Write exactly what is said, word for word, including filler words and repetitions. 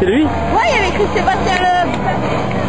lui? Ouais, il y avait écrit Sébastien Loeb.